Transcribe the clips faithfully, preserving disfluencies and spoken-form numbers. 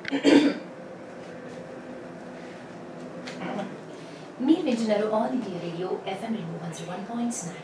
మీరు వింటున్నారు all India radio FM rainbow one point nine.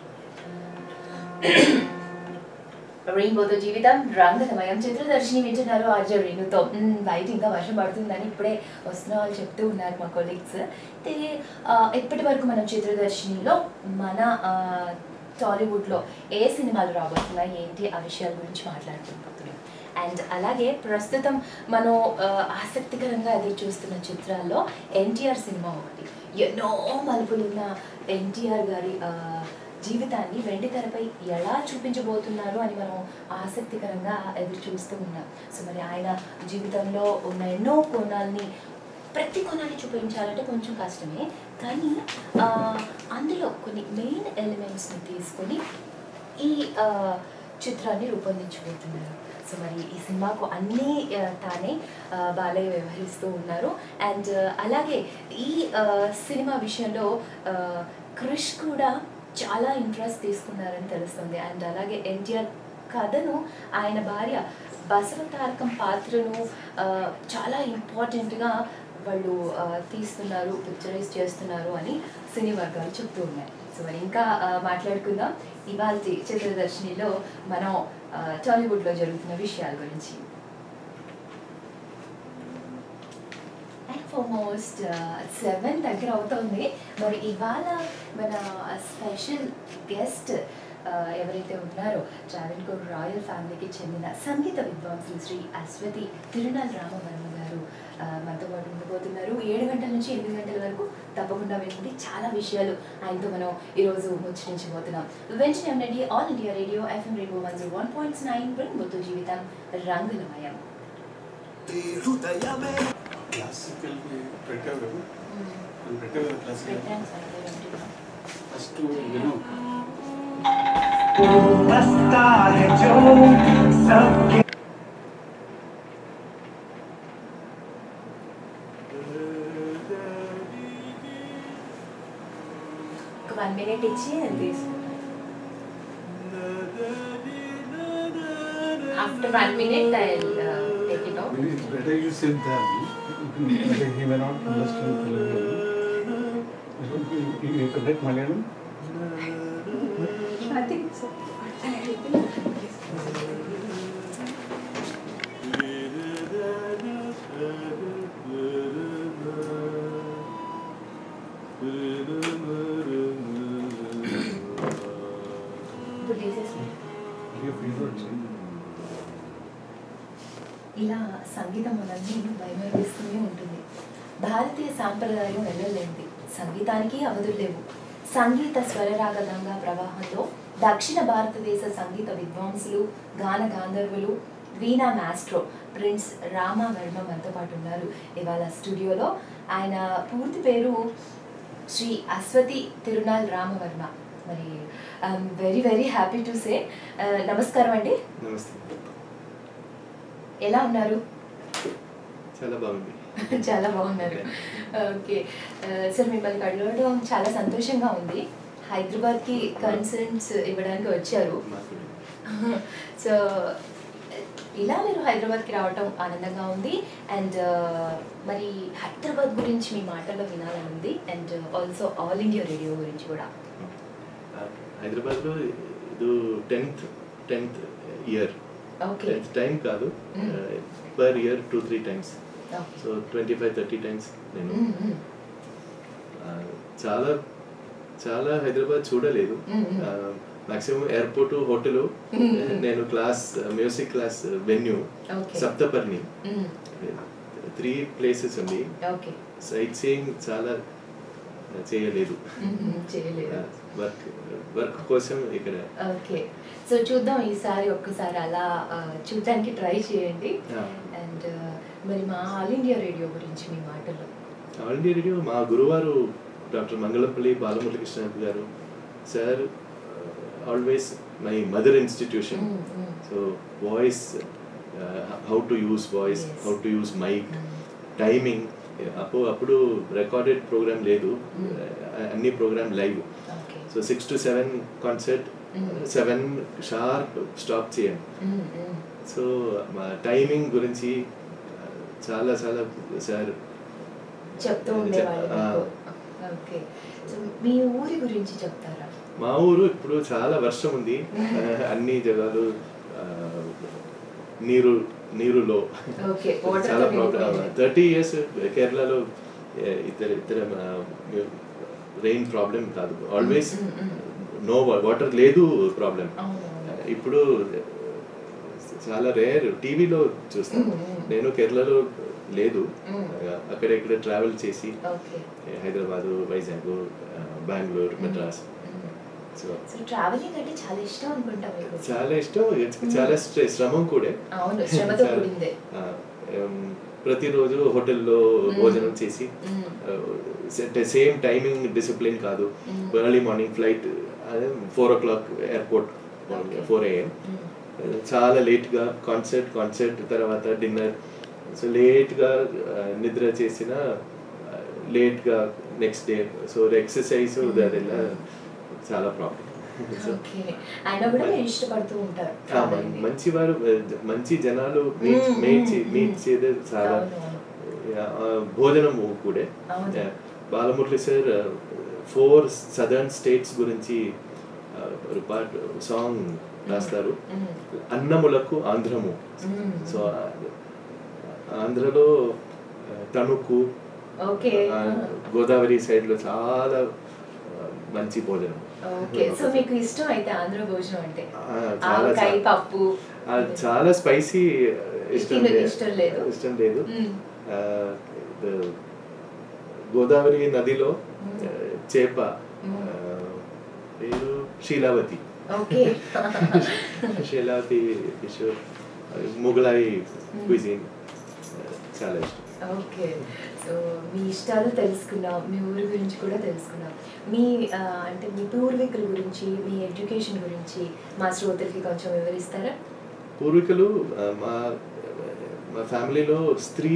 రెయిన్బోతో జీవితం రంగమయం. చిత్రదర్శిని వింటున్నారు ఆర్జే రేణుతో. బయట ఇంకా వర్షం పడుతుందని ఇప్పుడే వస్తున్న వాళ్ళు చెప్తూ ఉన్నారు మా కొలీగ్స్. అయితే ఇప్పటి వరకు మనం చిత్రదర్శినిలో మన టాలీవుడ్లో ఏ సినిమాలు రాబోతున్నాయి ఏంటి ఆ విషయాల గురించి మాట్లాడుకుంటున్నాం. అండ్ అలాగే ప్రస్తుతం మనం ఆసక్తికరంగా ఎదురు చూస్తున్న చిత్రాల్లో ఎన్టీఆర్ సినిమా ఒకటి. ఎన్నో మలుపులున్న ఎన్టీఆర్ గారి జీవితాన్ని వెండి తెరపై ఎలా చూపించబోతున్నారు అని మనం ఆసక్తికరంగా ఎదురు చూస్తూ ఉన్నాం. సో మరి ఆయన జీవితంలో ఉన్న ఎన్నో కోణాలని ప్రతి కోణాన్ని చూపించాలంటే కొంచెం కష్టమే, కానీ అందులో కొన్ని మెయిన్ ఎలిమెంట్స్ని తీసుకొని ఈ చిత్రాన్ని రూపొందించబోతున్నారు. సో మరి ఈ సినిమాకు అన్నీ తానే బాలయ్య వ్యవహరిస్తూ ఉన్నారు. అండ్ అలాగే ఈ సినిమా విషయంలో క్రిష్ కూడా చాలా ఇంట్రెస్ట్ తీసుకున్నారని తెలుస్తుంది. అండ్ అలాగే ఎన్టీఆర్ కథను ఆయన భార్య బసవతారకం పాత్రను చాలా ఇంపార్టెంట్గా వాళ్ళు తీస్తున్నారు, పిక్చరైజ్ చేస్తున్నారు అని సినీ వర్గాలు చెప్తూ ఉన్నాయి. సో మరి ఇంకా మాట్లాడుకుందాం ఇవాళ చిత్రదర్శినిలో మనం టాలీవుడ్లో జరుగుతున్న విషయాల గురించి. ఆల్మోస్ట్ సెవెన్ దగ్గర అవుతుంది. మరి ఇవాళ మన స్పెషల్ గెస్ట్ ఎవరైతే ఉన్నారో ట్రావెన్కోర్ రాయల్ ఫ్యామిలీకి చెందిన సంగీత విద్వాంసులు శ్రీ అశ్వతి తిరునాల్ రామవర్మ గారు మనతో పాటు ఉండబోతున్నారు. ఏడు గంటల నుంచి ఎనిమిది గంటల వరకు తప్పకుండా వినండి. చాలా విషయాలు ఆయనతో మనం ఈరోజు ముచ్చరించబోతున్నాం. వెంటనే ఉండండి all India radio FM rainbow one zero one point nine రెయిన్బోతో జీవితం రంగులమయం. క్లాసికల్ పెట్టావు కదా, పెట్టావు కదా క్లాసికల్ ఫస్ట్ విను. వన్ మినిట్ ఇచ్చి after one minute I will take it out. It's better you said that. He may not understand Telugu. You connect Malayalam? I think so. ఇలా సంగీతం మనల్ని భయమేస్తూనే ఉంటుంది. భారతీయ సాంప్రదాయం వెళ్ళలేంది, సంగీతానికి అవధులు లేవు. సంగీత స్వరరాగ గంగా ప్రవాహంలో దక్షిణ భారతదేశ సంగీత విద్వాంసులు, గాన గాంధర్వులు, వీణా మాస్ట్రో ప్రిన్స్ రామ వర్మ మనతో పాటు ఉన్నారు ఇవాళ స్టూడియోలో. ఆయన పూర్తి పేరు శ్రీ అశ్వతి తిరునాల్ రామవర్మ. మరి I'm very very happy to say నమస్కారం అండి. ఎలా ఉన్నారు? చాలా బాగుంది. చాలా బాగున్నారు. ఓకే సార్, మిమ్మల్ని అడగడం చాలా సంతోషంగా ఉంది. హైదరాబాద్కి కన్సర్న్స్ ఇవ్వడానికి వచ్చారు. సో ఇలా మీరు హైదరాబాద్కి రావడం ఆనందంగా ఉంది. అండ్ మరి హైదరాబాద్ గురించి మీ మాటల్లో వినాలని ఉంది. And also all India radio గురించి కూడా. హైదరాబాద్లో ఇది tenth tenth year tenth time కాదు, per year two three times, so twenty five thirty times నేను చాలా చాలా హైదరాబాద్ చూడలేదు. మాక్సిమం ఎయిర్పోర్ట్, హోటల్, నేను class music class venue Saptaparni, three places ఉంది. సైట్ సీయింగ్ చాలా చేయలేదు, వర్క్ వర్క్ కోసం ఇక్కడ. ఓకే, సో చూద్దాం ఈసారి ఒక్కసారి అలా చూడడానికి ట్రై చేయండి. అండ్ మరి మా ఆల్ ఇండియా రేడియో గురించి మీ మాటల్లో. ఆల్ ఇండియా రేడియో మా గురువారు డాక్టర్ మంగళపల్లి బాలమురళీకృష్ణ గారు sir, always my mother institution. So voice, how to use voice, how to use mic, timing. అప్పుడు అప్పుడు రికార్డెడ్ ప్రోగ్రామ్ లేదు, అన్ని program live. So six to seven concert, seven sharp stop చేయండి. So మా timing గురించి చాలా చాలా సార్ చెప్తూ ఉండేవాళ్ళు. ఓకే, సో మీ ఊరి గురించి చెప్తారా? మా ఊరు ఇప్పుడు చాలా వర్షం ఉంది, అన్ని జగాలు నీరు నీరులో చాలా ప్రాబ్లం. థర్టీ ఇయర్స్ కేరళలో ఇతర ఇతర రెయిన్ ప్రాబ్లం కాదు, ఆల్వేస్ నో వాటర్ లేదు ప్రాబ్లం. ఇప్పుడు చాలా రేర్, టీవీలో చూస్తాను. నేను కేరళలో లేదు, అక్కడ ఇక్కడ ట్రావెల్ చేసి హైదరాబాద్, వైజాగ్, బెంగళూరు, మద్రాస్. సో ట్రావెలింగ్ అంటే చాలా ఇష్టం అనుకుంటా మీకు? చాలా ఇష్టం, చాలా శ్రమం కూడా. ప్రతిరోజు హోటల్లో భోజనం చేసి, సేమ్ టైమింగ్ డిసిప్లిన్ కాదు. Early morning flight, four o'clock airport, four AM. చాలా లేట్గా కాన్సర్ట్, కాన్సర్ట్ తర్వాత డిన్నర్. సో లేట్గా నిద్ర చేసిన, లేట్గా నెక్స్ట్ డే. సో ఎక్సర్సైజ్ అదెలా చాలా ప్రాబ్లం. మంచి వారు, మంచి జనాలు మీట్ చేయడం చాలా. భోజనము కూడా Balamurali sir four southern states గురించి సాంగ్ రాస్తారు. అన్నములకు ఆంధ్రము. సో ఆంధ్రలో తణుకు, గోదావరి సైడ్ లో చాలా మంచి భోజనం. చాలా స్పైసీ ఇష్టం ఇష్టం లేదు. గోదావరి నదిలో చేప పేరు శీలావతి, శీలావతి ఫిష్, ముగలాయి క్విజిన్ చాలా ఇష్టం. ఓకే, సో మీ ఇష్టాలు తెలుసుకున్నాం, మీ ఊరి గురించి కూడా తెలుసుకున్నాం. మీ అంటే మీ పూర్వీకుల గురించి, మీ ఎడ్యుకేషన్ గురించి మా శ్రోతలకి కొంచెం వివరిస్తారా? పూర్వీకులు మా మా ఫ్యామిలీలో స్త్రీ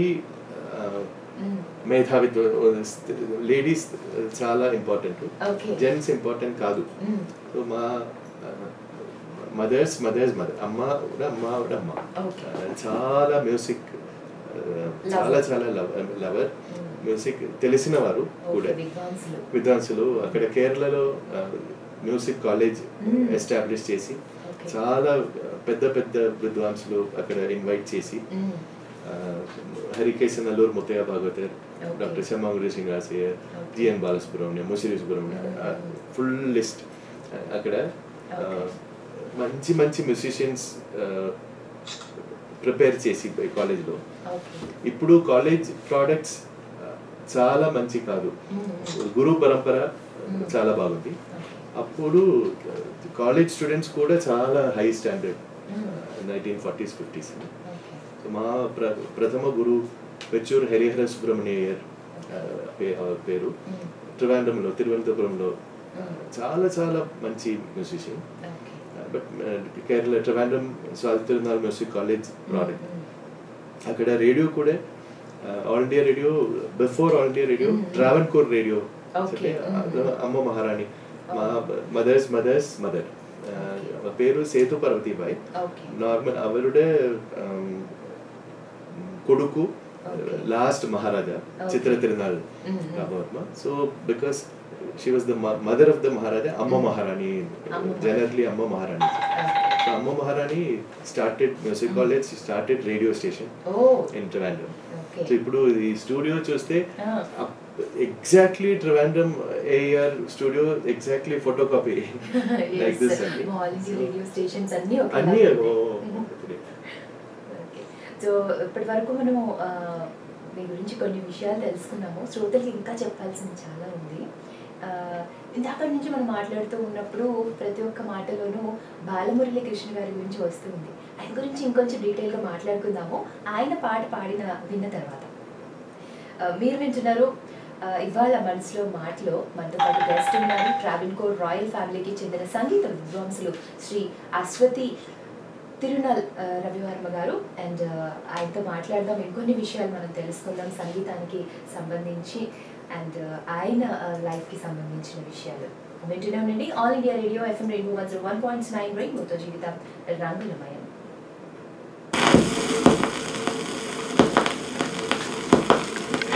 మేధావిత్వం, లేడీస్ చాలా ఇంపార్టెంట్, జెంట్స్ ఇంపార్టెంట్ కాదు. సో మా మదర్స్ మదర్స్ మదర్ అమ్మ కూడా అమ్మ కూడా అమ్మ చాలా మ్యూజిక్, చాలా చాలా లవర్, మ్యూజిక్ తెలిసిన వారు కూడా, విద్వాంసులు. అక్కడ కేరళలో మ్యూజిక్ కాలేజ్ ఎస్టాబ్లిష్ చేసి చాలా పెద్ద పెద్ద విద్వాంసులు అక్కడ ఇన్వైట్ చేసి, Harikesanallur Muthiah Bhagavathar, doctor Semmangudi Srinivasa Iyer, GN Balasubramaniam, Musiri Subramaniam, full list. అక్కడ మంచి మంచి మ్యూజిషియన్స్ ప్రిపేర్ చేసి కాలేజ్లో. ఇప్పుడు కాలేజ్ ప్రోడక్ట్స్ చాలా మంచి కాదు, గురు పరంపర చాలా బాగుంది. అప్పుడు కాలేజ్ స్టూడెంట్స్ కూడా చాలా high standard, nineteen forties fifties. మా ప్ర ప్రథమ గురు పెచ్చూరు హరిహర సుబ్రహ్మణ్యయ్యర్ పేరు, ట్రివాండ్రంలో తిరువనంతపురంలో చాలా చాలా మంచి musician. But Kerala Trivandrum Swathi Thirunal music college product. అక్కడ రేడియో కూడా all India radio, before all India radio Travancore radio, అమ్మ మహారాణి, మా మదర్స్ మదర్స్ మదర్ పేరు సేతు పార్వతీబాయి. నార్మల్ అవరుడే కొడుకు last Maharaja Chithira Thirunal Rama Varma. So because she was the mother of the Maharaja, Amma Maharani, generally Amma Maharani. So Amma Maharani started music college, she started radio station in Trivandrum. So ఇప్పుడు ఈ studio చూస్తే exactly Trivandrum AR studio exactly photo copy like this అండి. Radio stations అన్ని అన్ని. So ఇప్పటి వరకు మనం మీ గురించి కొన్ని విషయాలు తెలుసుకున్నాము. శ్రోతలకి ఇంకా చెప్పాల్సింది చాలా ఉంది. ఇందాక నుంచి మనం మాట్లాడుతూ ఉన్నప్పుడు ప్రతి ఒక్క మాటలోనూ బాలమురళి కృష్ణ గారి గురించి వస్తుంది. ఆయన గురించి ఇంకొంచెం డీటెయిల్గా మాట్లాడుకుందాము ఆయన పాట పాడిన విన్న తర్వాత. మీరు వింటున్నారు ఇవాళ మనసులో మాటలో. మనతో పాటు గెస్ట్ ఉన్నారు ట్రావెన్కోర్ రాయల్ ఫ్యామిలీకి చెందిన సంగీత విద్వాంసులు శ్రీ అశ్వతి తిరునాల్ రవివర్మ గారు. అండ్ ఆయనతో మాట్లాడదాం, ఇంకొన్ని విషయాలు మనం తెలుసుకుందాం సంగీతానికి సంబంధించి అండ్ ఆయన లైఫ్కి సంబంధించిన విషయాలు. వింటున్నామండి all India radio FM rainbow one zero one point nine రెయిన్బోతో జీవితం రంగులమయం.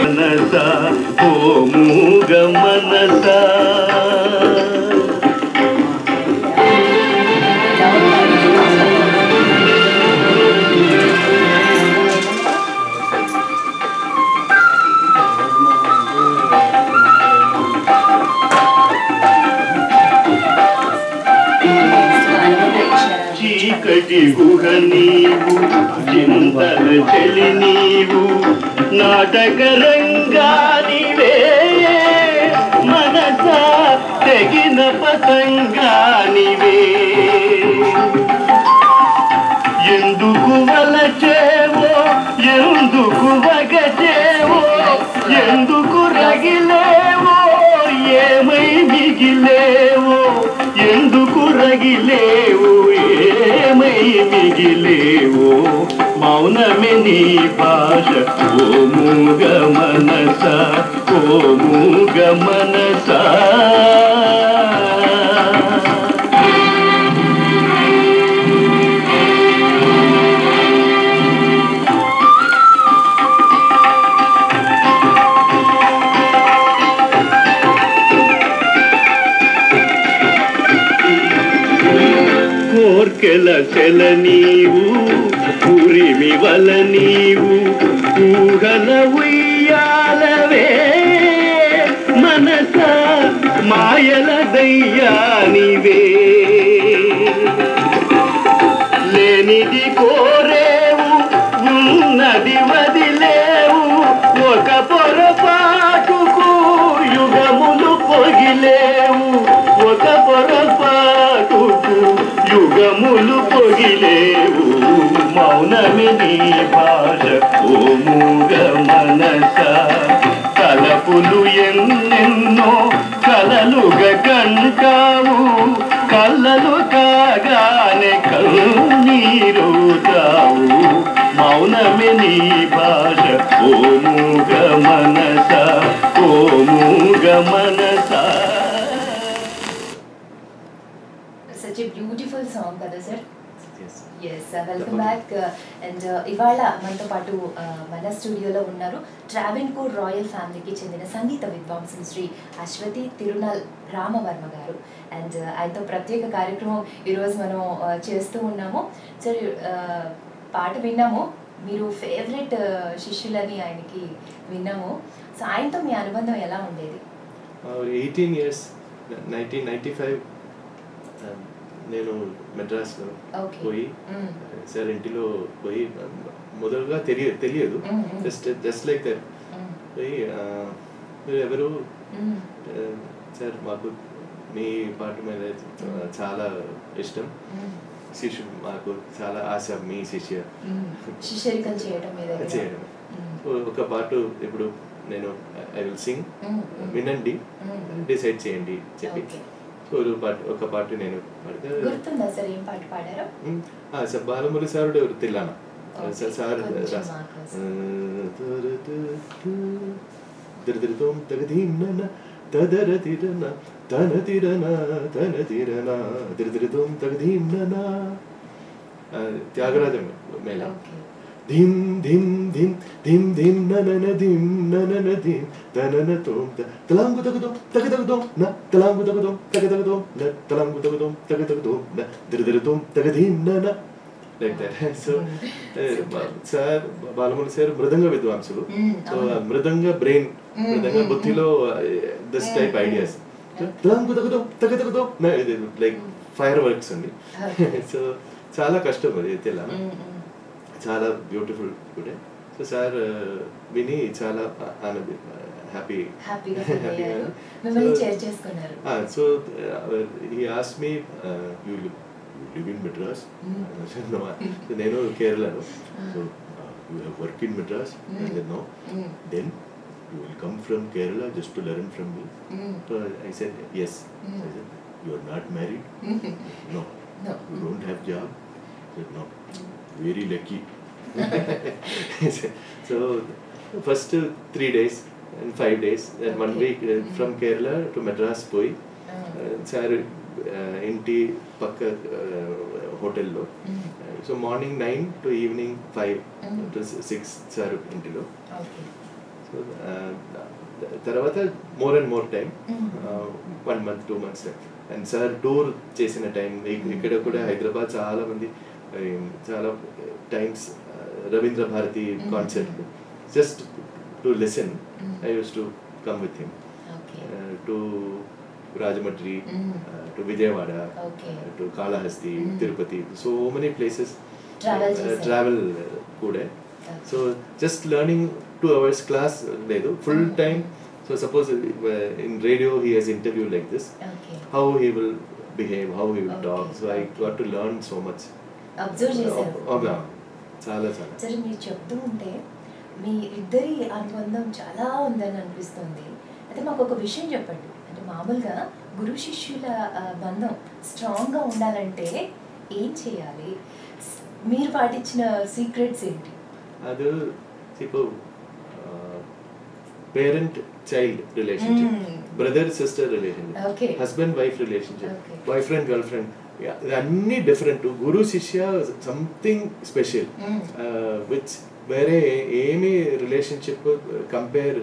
మనసా ఓ మూగ మనసా చీకటి గుహ నీవు చింతల చెలి నీవు నాటక రంగానివే మనసా తెగిన పతంగానివే ఎందుకు వలచేవో ఎందుకు వగచేవో ఎందుకు రగిలేవో ఏమై మిగిలేవో ఎందుకు రగిలేవు ఏమై మిగిలేవో మౌనమే నీ భాష ఓ మూగ మనస ఓ మూగ మనస కోర్కెల చెల నీవు ఉరిమి వల నీవు ఊహల ఉయ్యాలవే మనస మాయల దయ్యానివే లేనిది కోరేవు ఉన్నది వదిలేవు ఒక పొరపాటుకు యుగములు పొగిలేవు ఒక పొరపాటుకు యుగములు పొగిలేవు మౌనమి నీ భాష ఓ మూగ మనస తలపులు ఎన్నెన్నో కలలుగా కంటావు కళ్ళలు కాగానే కన్నీరు తావు మౌనమి నీ భాష ఓ మూగ మనస ఓ మూగ మనస. Such a beautiful song కదా sir. Yes. Yes, uh, welcome back. Uh, and uh, ఇవాళ మనతో పాటు uh, మన స్టూడియోలో ఉన్నారు ట్రావెన్కోర్ రాయల్ ఫ్యామిలీకి చెందిన సంగీత విద్వాంసులు శ్రీ అశ్వతి తిరునాల్ రామవర్మ గారు. అండ్ ఆయనతో ప్రత్యేక కార్యక్రమం ఈరోజు మనం uh, చేస్తూ ఉన్నాము. సార్ uh, పాట విన్నాము, మీరు ఫేవరెట్ uh, శిష్యులని ఆయనకి విన్నాము. సో ఆయనతో మీ అనుబంధం ఎలా ఉండేది? Eighteen years nineteen ninety five నేను మెడ్రాస్లో పోయి సార్ ఇంటిలో పోయి మొదలుగా తెలియ తెలియదు జస్ట్ జస్ట్ లైక్ దట్ పోయి మీరు ఎవరు సార్ మాకు మీ పాట మీద చాలా ఇష్టం, శిష్యు మాకు చాలా ఆశ మీ శిష్య శిష్యరికం చేయడం చేయడం ఒక పాట ఇప్పుడు నేను ఐ విల్ సింగ్ వినండి డిసైడ్ చేయండి చెప్పి ఒక పాట ఒక పాట నేను గుర్తుందా సార్ ఏం పాట పాడారు? సార్ బాలమురళి సార్ ఎవరు తెల్లానా సార్ దిరదిరదోం తగదీమ్నన తదరతిరన తనతిరన తనతిరన దిరదిరదోం తగదీమ్నన త్యాగరాజ మేళ ధిం ధిం ధిం ధిం ధిం ననన ధిం ననన ధిం తనన తోం తలాంగు తగదోం తగదగదోం న తలాంగు తగదోం తగదగదోం న తలాంగు తగదోం తగదగదోం న దిరదిరదోం తగదీం నన like that. So sir Balamurali sir మృదంగ విద్వాంసులు, సో మృదంగ బ్రెయిన్ మృదంగ బుద్ధిలో దిస్ టైప్ ఐడియాస్ తలాంగు తగదోం తగదగదోం లైక్ ఫైర్ వర్క్స్ అండి. సో చాలా కష్టం అది తెలంగాణ, చాలా బ్యూటిఫుల్ టుడే. సో సార్ విని చాలా happy so he asked me you live in Madras, నేను కేరళలో, so you have work in Madras, no then you will come from Kerala just to learn from me. So I said yes. I said you are not married? No. No. You don't have job? I said no. Very lucky. So first uh, three days and five days and okay. one week uh, mm-hmm. from Kerala to Madras poi sir inti pakka hotel lo, so morning nine to evening five to six sir inti lo. Okay. So తర్వాత more and more time one month two months and sir tour చేసిన time ఇక్కడ కూడా హైదరాబాద్ చాలా మంది చాలా times Ravindra Bharathi concert just to listen I use to come with him to Rajahmundry to Vijayawada to Kalahasti Tirupati so many places travel కూడా so just learning two hours class లేదు full time so suppose in radio he has interview like this how he will behave how he will talk so I got to learn so much observe చేశారు చాలా చాలా సరే మీరు చెప్తూ ఉంటే మీ ఇద్దరి అనుబంధం చాలా ఉందని అనిపిస్తుంది అయితే మాకు ఒక విషయం చెప్పండి అంటే మామూలుగా గురు శిష్యుల బంధం స్ట్రాంగ్గా ఉండాలంటే ఏం చేయాలి మీరు పాటించిన సీక్రెట్స్ ఏంటి అది ఇప్పుడు parent child relationship brother sister relationship husband wife relationship boyfriend girlfriend అన్ని డిఫరెంట్ గురు శిష్య సంథింగ్ స్పెషల్ విచ్ వేరే ఏమి రిలేషన్షిప్ కంపేర్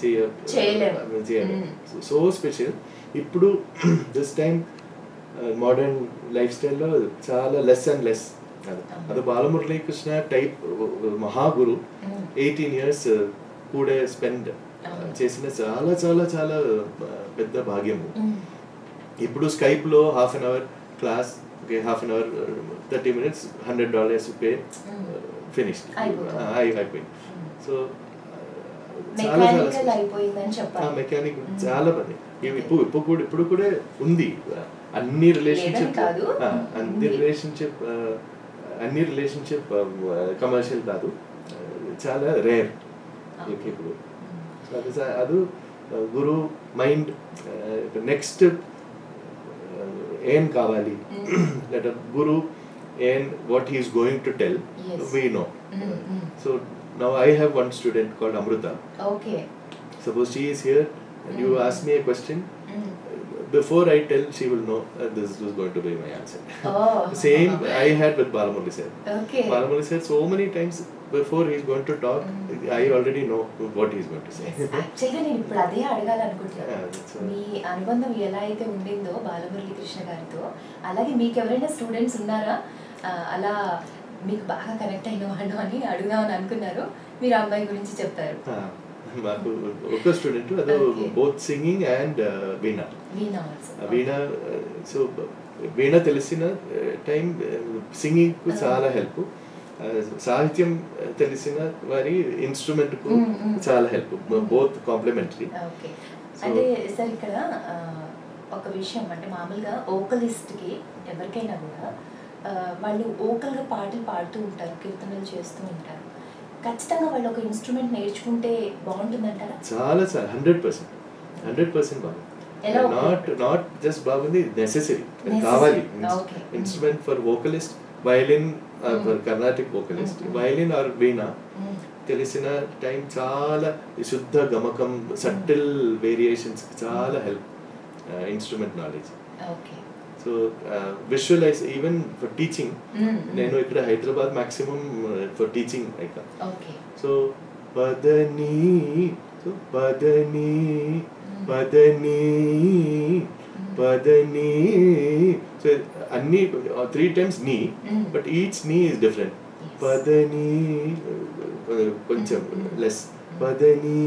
చేయలేము సో స్పెషల్ ఇప్పుడు దిస్ టైం మోడర్న్ లైఫ్ స్టైల్లో చాలా లెస్ అండ్ లెస్ అది బాలమురళీ కృష్ణ టైప్ మహాగురు ఎయిటీన్ ఇయర్స్ కూడా స్పెండ్ చేసిన చాలా చాలా చాలా పెద్ద భాగ్యము ఇప్పుడు స్కైప్లో half an hour class half an hour thirty minutes hundred dollars pay finish అయిపోయింది సో చాలా చాలా మెకానిక్ చాలా పని ఇప్పుడు ఇప్పుడు కూడా ఇప్పుడు కూడా ఉంది అన్ని రిలేషన్షిప్ అన్ని రిలేషన్షిప్ అన్ని రిలేషన్షిప్ కమర్షియల్ కాదు చాలా రేర్ ఇప్పుడు ಅದು ಗುರು ಮೈಂಡ್ ನೆಕ್ಸ್ಟ್ ಏನ್ ಕಾవాలి let guru and what he is going to tell yes. we know mm-hmm. uh, so now I have one student called Amruta okay suppose she is here and mm-hmm. you ask me a question mm-hmm. before I tell she will know uh, this was going to be my answer oh same I had with Balamurali sir okay Balamurali sir so many times before he is going to talk mm-hmm. I already know what he is going to say యాక్చువల్గా నేను ఇప్పుడు అదే అడగాలనుకుంటున్నాను మీ అనుబంధం ఎలా అయితే ఉండిందో బాలమురళీ కృష్ణ గారితో అలాగే మీకు ఎవరైనా స్టూడెంట్స్ ఉన్నారా అలా మీకు బాగా కనెక్ట్ అయిన వాళ్ళు అని అడుగుదామని అనుకున్నారు మీరు అమ్మాయి గురించి చెప్తారు మాకు ఒక స్టూడెంట్ అది both singing and veena veena veena so veena తెలిసిన టైం సింగింగ్ కు చాలా హెల్ప్ సాహిత్యం తెలిసిన వారి ఇన్స్ట్రుమెంట్ కు చాలా హెల్ప్ బోత్ కాంప్లిమెంటరీ అంటే సార్ ఇక్కడ ఒక విషయం అంటే మామూలుగా ఓకలిస్ట్ కి ఎవరికైనా కూడా వాళ్ళు ఓకల్గా పాటలు పాడుతూ ఉంటారు కీర్తనలు చేస్తూ ఉంటారు ఖచ్చితంగా వాళ్ళు ఒక ఇన్స్ట్రుమెంట్ నేర్చుకుంటే బాగుంటుందంటారా చాలా చాలా హండ్రెడ్ పర్సెంట్ హండ్రెడ్ పర్సెంట్ బాగుంది నాట్ నాట్ జస్ట్ బాగుంది నెసెసరీ కావాలి instrument for vocalist violin for Carnatic vocalist violin or veena తెలిసిన టైం చాలా శుద్ధ గమకం సటిల్ వేరియేషన్స్ చాలా help instrument knowledge so visualise even for teaching నేను ఇక్కడ హైదరాబాద్ మాక్సిమం ఫర్ టీచింగ్ అయితే సో పదని సో పదని పదని పదని సో అన్ని త్రీ టైమ్స్ నీ బట్ ఈచ్ నీ ఇస్ డిఫరెంట్ పదని కొంచెం లెస్ పదని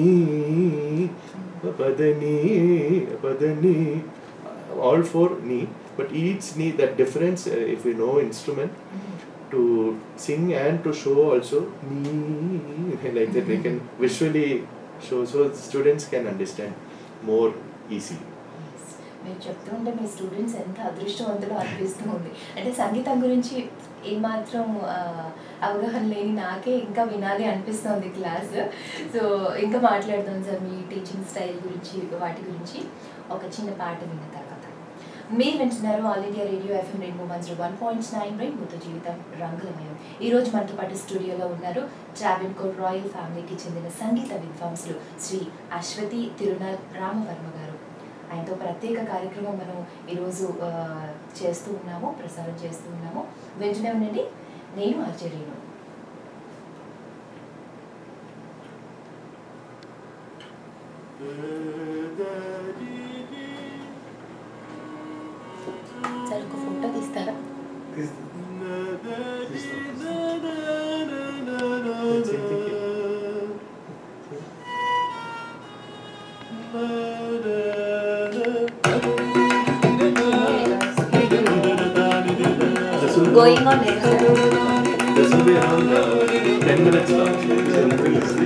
పదని పదని all four knee but each knee that difference uh, if we know instrument mm-hmm. to sing and to show also knee like that they can visually show so students can understand more easily మీరు చెప్తుంటే మీ students ఎంత అదృష్టవంతులు అనిపిస్తూ ఉంది అంటే సంగీతం గురించి ఏమాత్రం అవగాహన లేని నాకే ఇంకా వినాలి అనిపిస్తుంది క్లాస్ సో ఇంకా మాట్లాడదాం సార్ మీ టీచింగ్ స్టైల్ గురించి వాటి గురించి ఒక చిన్న పాట విన్న తర్వాత మీరు వింటున్నారు all India radio FM rainbow one zero one point nine రెయిన్బోతో జీవితం రంగులమయం ఈరోజు మనతో పాటు స్టూడియోలో ఉన్నారు ట్రావెన్కోర్ రాయల్ ఫ్యామిలీకి చెందిన సంగీత విద్వాంసులు శ్రీ అశ్వతి తిరునాల్ రామవర్మ గారు ఆయనతో ప్రత్యేక కార్యక్రమం మనం ఈరోజు చేస్తూ ఉన్నాము ప్రసారం చేస్తూ ఉన్నాము వెంటనే ఉండండి నేను ఆర్జే రేణు సార్ ఒక ఫోటో తీస్తారా? Going on later. This will be around uh, ten minutes long. So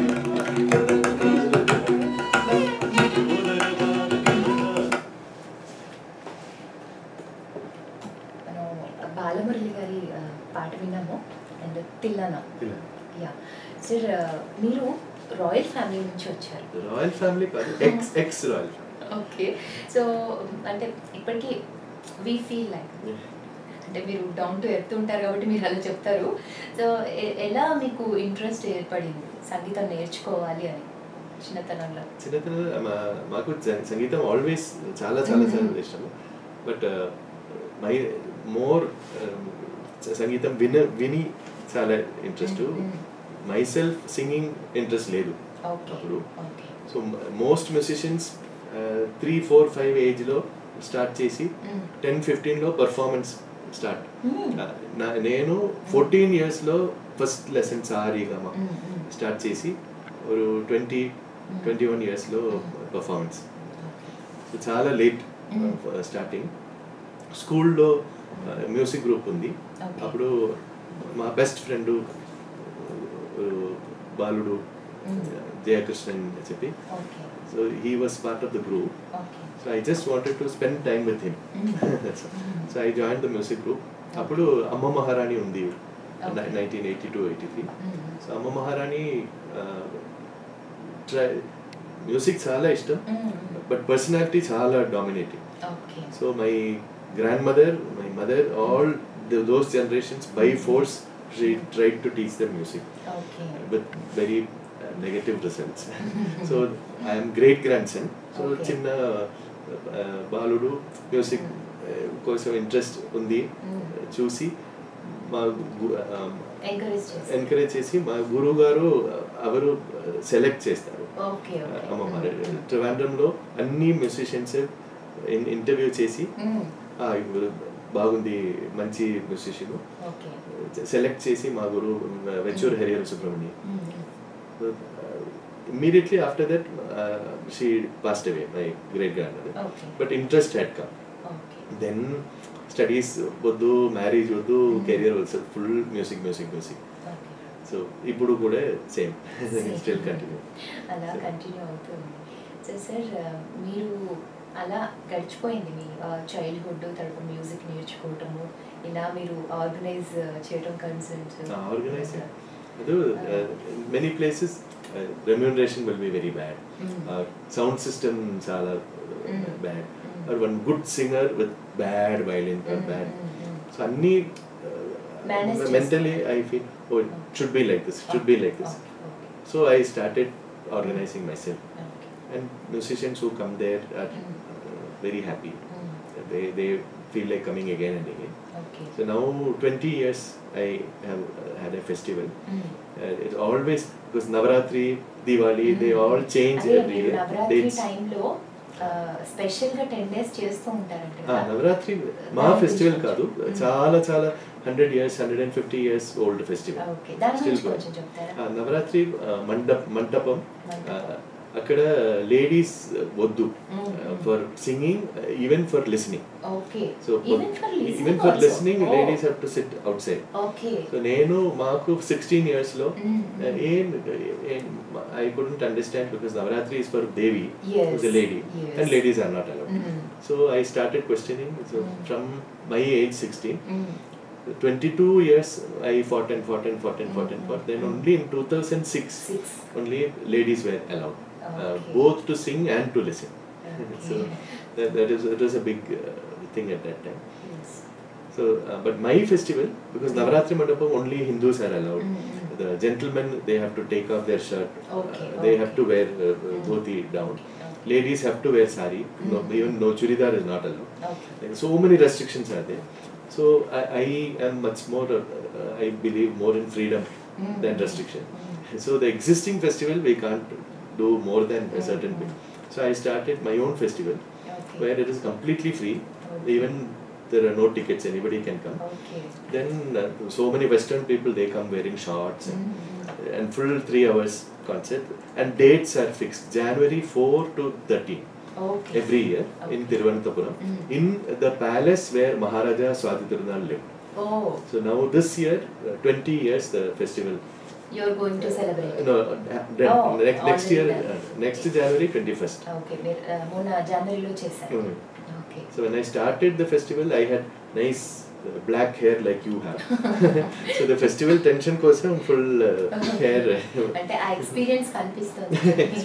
Balamurali గారి పాట విన్నాము అండ్ తిల్లనా. యా సార్, మీరు రాయల్ ఫ్యామిలీ నుంచి వచ్చారు. రాయల్ ఫ్యామిలీ కాదు, ex ex royal family. Okay, so అంటే ఇప్పటికీ వి ఫీల్ లైక్ అంటే మీరు డౌన్ టు ఎర్త్ ఉంటారు కాబట్టి మీరు అలా చెప్తారు. సో ఎలా మీకు ఇంట్రెస్ట్ ఏర్పడింది సంగీతం నేర్చుకోవాలి అని చిన్నతనంలో? చిన్నతనంలో మాకు సంగీతం ఆల్వేస్ చాలా చాలా చాలా ఇష్టము. బట్ మై మోర్ సంగీతం విన విని చాలా interest. Myself singing interest లేదు అప్పుడు. So most musicians three four five ఏజ్లో స్టార్ట్ చేసి టెన్ ఫిఫ్టీన్లో పర్ఫార్మెన్స్ స్టార్ట్. నేను ఫోర్టీన్ ఇయర్స్లో ఫస్ట్ లెసన్ సారీగా స్టార్ట్ చేసి ఒక ట్వంటీ ట్వంటీ వన్ ఇయర్స్లో పర్ఫార్మెన్స్. సో చాలా లేట్ స్టార్టింగ్. స్కూల్లో మ్యూజిక్ గ్రూప్ ఉంది. అప్పుడు మా బెస్ట్ ఫ్రెండ్ బాలుడు జయకృష్ణన్ అని చెప్పి, so he was part of the group. So I just wanted to spend time with him. So I join the music group. అప్పుడు అమ్మ మహారాణి ఉంది, nineteen eighty two eighty three. So అమ్మ మహారాణి ట్రై మ్యూజిక్ చాలా ఇష్టం, బట్ పర్సనాలిటీ చాలా dominating. So my grandmother, my mother, all those generations by force she tried to teach them music, okay, with very uh, negative results. So I am great grandson. So okay. Chinna uh, baludu music kosam uh, interest undi chusi ma encourage chesi encourage chesi ma guru garu avaru select chestaru. Okay, okay. amma mare Trivandrum lo anni musicians in interview chesi ah బాగుంది, మంచి musician select చేసి మా గురు Vechoor Harihara Subramaniam. Immediately after that she passed away, my great grandmother. But interest had come. Then studies వద్దు, marriage వద్దు, career వద్దు, full music music music. So ఇప్పుడు కూడా సేమ్ స్టిల్ కంటిన్యూ అలా కంటిన్యూ అవుతుంది. సో సార్, మీరు అలా గడిచిపోయింది మీ చైల్డ్హుడ్, తర్వాత మ్యూజిక్ నేర్చుకోవటము, ఇలా మీరు ఆర్గనైజ్ చేయడం concerts. Organise many places remuneration will be very bad, sound system చాలా bad, or one good singer with bad violin or bad. So అన్నీ mentally I feel, oh, it should be like this, it should be like this. So I started organizing myself, and musicians who come there are very happy. Mm. They they feel like coming again and again. Okay. So now twenty years I have uh, had a festival. Mm. Uh, it's always because Navaratri, Diwali, mm. they all change Ade, every year. Navaratri time lo special గా days డేస్ చేస్తూ ఉంటారంట. నవరాత్రి మా festival కాదు, చాలా చాలా hundred years hundred and fifty years old festival. Navaratri మండప మంటపం అక్కడ లేడీస్ వద్దు for singing, even for listening. So even for listening ladies have to sit outside. So నేను మాకు సిక్స్టీన్ ఇయర్స్ లో ఏం I couldn't understand because Navaratri is for Devi, the lady, and ladies are not allowed. So I started questioning. So from my age sixteen, twenty-two years I fought and fought and fought and fought and fought. Then only in two thousand six only ladies were allowed, okay. uh, both to sing and to listen. Okay. So that, that is it was a big uh, thing at that time. Yes. So uh, but my festival, because Navaratri Mandapam only Hindus are allowed. Mm-hmm. The gentlemen, they have to take off their shirt. Okay. Uh, they okay. have to wear uh, dhoti down. Okay. Ladies have to wear sari. Mm-hmm. No, even no churidar is not allowed. Okay. Like, so many restrictions are there. So I, I am much more, uh, I believe more in freedom mm. than restriction. Mm. So the existing festival we can't do more than a certain bit. So So I started my own festival, Okay. where it is completely free. Okay. Even there are no tickets, anybody can come. Okay. Then uh, so many Western people, they come wearing shorts and, Mm-hmm. and full three hours concert. And dates are fixed, January fourth to thirteen. Okay. Every year in Okay. Thiruvananthapuram, Mm. in the palace where Maharaja Swati Tirunal lived. Oh, So now this year, uh, twenty years the festival. you're going to celebrate. No, uh, then Oh, next, next already year, done. uh, next January twenty-first. Okay, మీరు uh, మొన్న జనవరిలో చేశారు. Mm. Okay. So when I started the festival, I had nice uh, black hair like you have. So the festival tension kosam full uh, hair. అంటే ఆ experience కనిపిస్తుంది.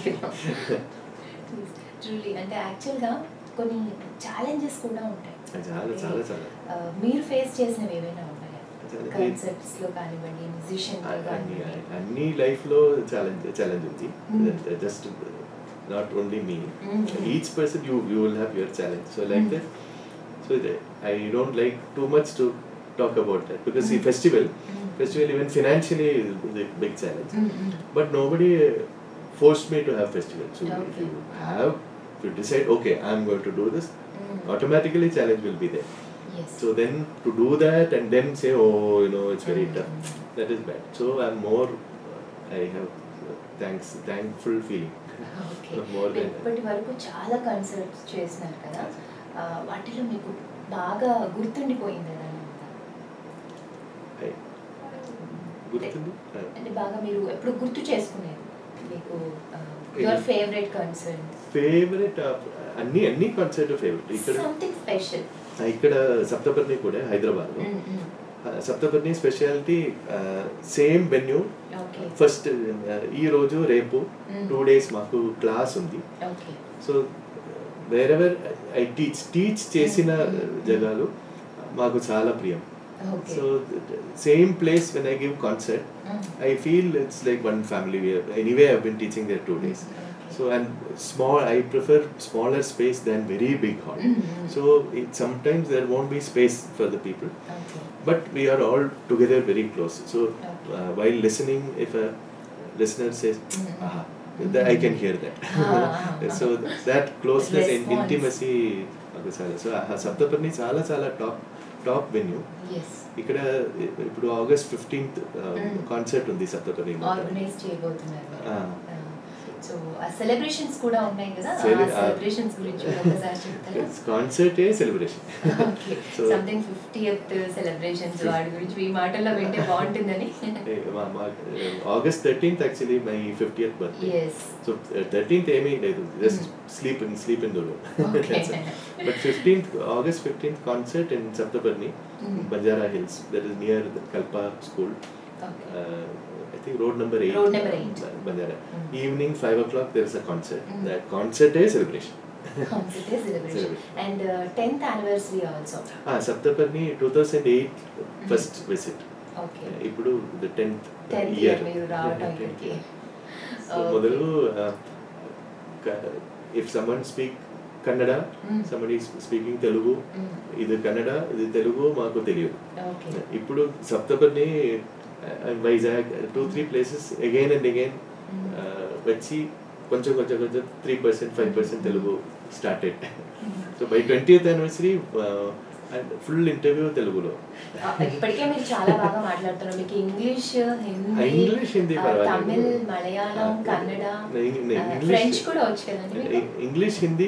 Truly అంటే యాక్చువల్గా కొన్ని ఛాలెంజెస్ కూడా ఉంటాయి. చాలా చాలా చాలా Uh, మీరు ఫేస్ చేసినవి ఏమైనా ఉన్నాయా? చాలా. కాన్సర్ట్స్ లో కానివ్వండి, మ్యూజిషియన్ లో అన్ని కానివ్వండి. అన్ని లైఫ్ లో ఛాలెంజ్ ఛాలెంజ్ ఉంది. Just not only me, each person you you will have your challenge. So like that, so I don't like too much to talk about that because ఈ festival festival even financially big challenge. But nobody forced me to have festival. So Okay. if you have, if you decide, okay, I am going to do this, automatically challenge will be there. Yes. So then to do that and then say, oh, you know, it's very tough, that is bad. So I'm more, I have thanks, thankful feeling. Okay. More than ఇప్పటి వరకు చాలా concerts చేసినారు కదా, ఆ, వాటిలో మీకు బాగా గుర్తుండిపోయింది ఏదైనా ఉందా? I, గుర్తుంది. అంటే బాగా మీరు ఎప్పుడు గుర్తు చేసుకునేది మీకు యువర్ ఫేవరెట్ కన్సర్ట్, ఫేవరెట్ అన్ని అన్ని కాన్సర్ట్ ఫేవరెట్. ఇక్కడ సంథింగ్ స్పెషల్. ఇక్కడ సప్తపర్ణి కూడా హైదరాబాద్లో. Saptaparni speciality same venue. Okay. First ఈ రోజు రేపు టూ డేస్ మాకు క్లాస్ ఉంది. Okay. So wherever I teach teach చేసిన జగాలు మాకు చాలా ప్రియం. Okay. So same place when I give concert, I feel it's like one family. Anyway, I've been teaching there two days. Okay. So and small, I prefer smaller space than very big hall. Mm-hmm. So it, sometimes there won't be space for the people, Okay. but we are all together very close. So Okay. uh, while listening, if a listener says, Mm-hmm. "Ah," that I can hear that. Ah. So that closeness and Response. intimacy. So Saptaparni chala chala top top venue. Yes. ఇక్కడ ఇప్పుడు August fifteenth concert ఉంది Saptaparni. Organise చేయబోతున్నారు. Ah. So ఆ celebrations కూడా ఉన్నాయి కదా, Cele- ఆ celebrations గురించి ఒకసారి చెప్తారా? Concert a celebration. Okay. Something fiftieth celebrations వాటి గురించి మీ మాటల్లో వింటే బాగుంటుందని. August thirteenth actually my fiftieth birthday. Yes. So thirteenth ఏమీ లేదు, just sleep in sleep in దూరం. But fifteenth August fifteenth concert in Saptaparni, Banjara Hills, that is near Kalpa school. I think road number eight. Road number eight. Banjara. Mm. Evening five o'clock there is a concert. Mm. That concert is celebration. Concert is celebration. Celebration. And uh, tenth anniversary also. Ah, Saptaparni two thousand eight first visit. Okay. Uh, ఇప్పుడు the tenth tenth year. year మీరు రావటం ఇక్కడికి. So మొదలు uh, if someone speak Kannada, Mm. somebody is speaking Telugu, Mm. ఇది Kannada, ఇది Telugu మాకు తెలియదు. Okay. ఇప్పుడు Saptaparni Vizag two three places again and again వచ్చి కొంచెం కొంచెం కొంచెం three percent five percent Telugu started. So by twentieth anniversary full interview తెలుగులో. ఇప్పటికే మీరు చాలా బాగా మాట్లాడుతున్నారు. మీకు English, Hindi, English Hindi Tamil, Malayalam, Kannada, French కూడా వచ్చు కదండి. English, Hindi,